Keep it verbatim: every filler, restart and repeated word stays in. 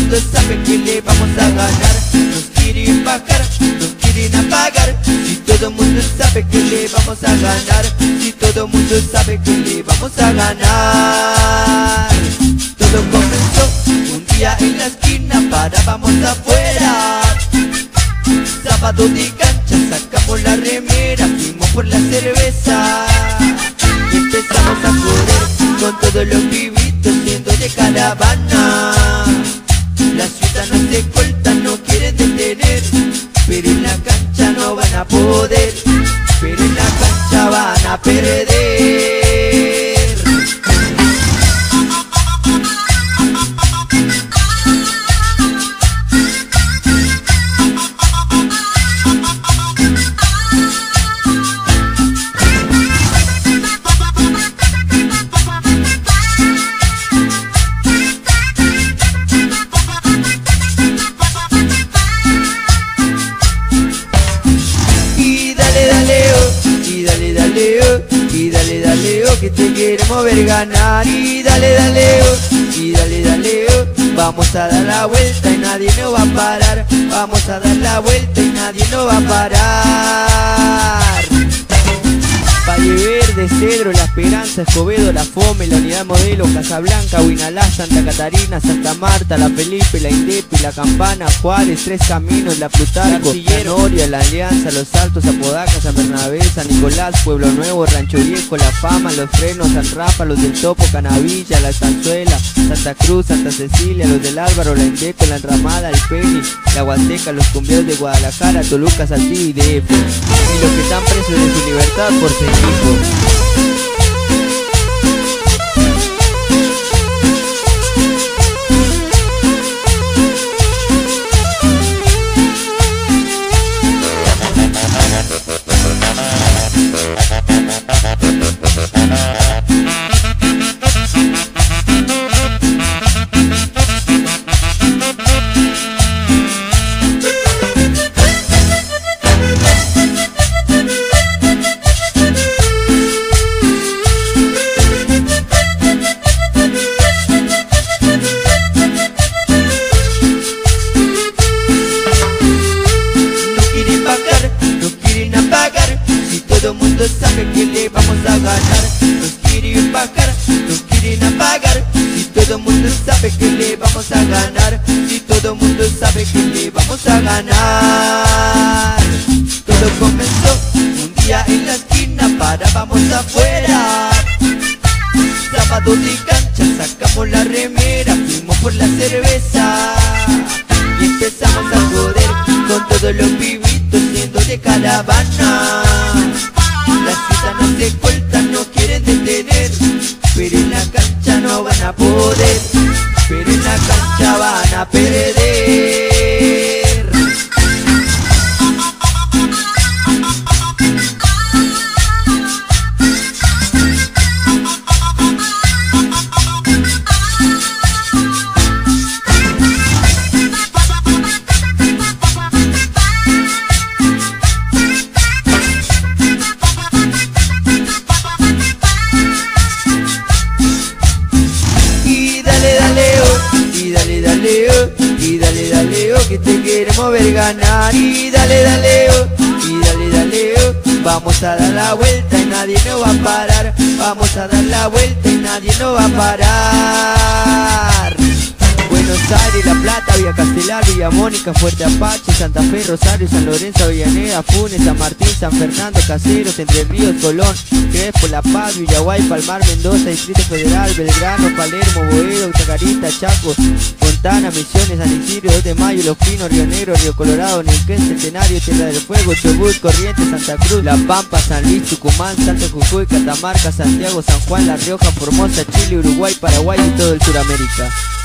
mundo sabe que le vamos a ganar. Nos quieren bajar, nos quieren apagar. Si todo el mundo sabe que le vamos a ganar. Si todo el mundo sabe que le vamos a ganar. Todo comenzó un día en la esquina, parábamos afuera. Sábado de cancha, sacamos la remera, fuimos por la cerveza. Y empezamos a correr con todos los pibitos yendo de caravana. La ciudad nos escolta, no quieren detener, pero en la cancha no van a poder. Pero en la cancha van a perder. Y dale, dale, oh, que te queremos ver ganar. Y dale, dale, oh, y dale, dale, oh, vamos a dar la vuelta y nadie nos va a parar. Vamos a dar la vuelta y nadie nos va a parar. Valle Verde, Cedro, La Esperanza, Escobedo, La Fome, La Unidad Modelo, Casablanca, Huinalá, Santa Catarina, Santa Marta, La Felipe, La Indepi, La Campana, Juárez, Tres Caminos, La Plutarco, La Noria, La Alianza, Los Altos, Apodaca, San Bernabé, San Nicolás, Pueblo Nuevo, Rancho Viejo, La Fama, Los Frenos, San Rafa, Los del Topo, Canavilla, La Estanzuela, Santa Cruz, Santa Cecilia, Los del Álvaro, La Indeco, La Enramada, El Peni, La Huasteca, Los Cumbreros de Guadalajara, Toluca, Saltillo y D F. Y los que están presos de su libertad por ser hijos. Todo el mundo sabe que le vamos a ganar. Nos quieren bajar, nos quieren apagar. Si todo el mundo sabe que le vamos a ganar. Si todo el mundo sabe que le vamos a ganar. Todo comenzó un día en la esquina, parábamos afuera. Sábado de cancha, sacamos la remera, fuimos por la cerveza. Y empezamos a joder con todos los pibitos yendo de caravana. La ciudad nos escolta, no quieren detener, pero en la cancha no van a poder. Pero en la cancha van a perder. Y dale, dale, oh, que te queremos ver ganar. Y dale, dale, oh, y dale, dale, oh, vamos a dar la vuelta y nadie nos va a parar. Vamos a dar la vuelta y nadie nos va a parar. Buenos Aires, La Plata, Villa Castelar, Villa Mónica, Fuerte Apache, Santa Fe, Rosario, San Lorenzo, Avellaneda, Funes, San Martín, San Fernando, Caseros, Entre Ríos, Colón, Crespo, La Paz, Villaguay, Palmar, Mendoza, Distrito Federal, Belgrano, Palermo, Boedo, Chacarita, Chaco, Fontana, Misiones, San Isidro, dos de Mayo, Los Pinos, Río Negro, Río Colorado, Neuquén, Centenario, Tierra del Fuego, Chubut, Corrientes, Santa Cruz, La Pampa, San Luis, Tucumán, Salto, Jujuy, Catamarca, Santiago, San Juan, La Rioja, Formosa, Chile, Uruguay, Paraguay y todo el Suramérica.